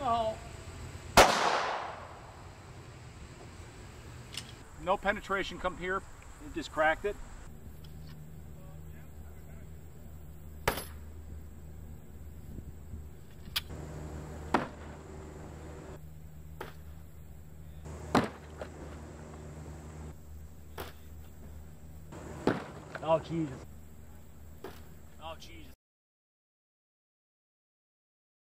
Oh. No penetration come here. You just cracked it. Oh, Jesus.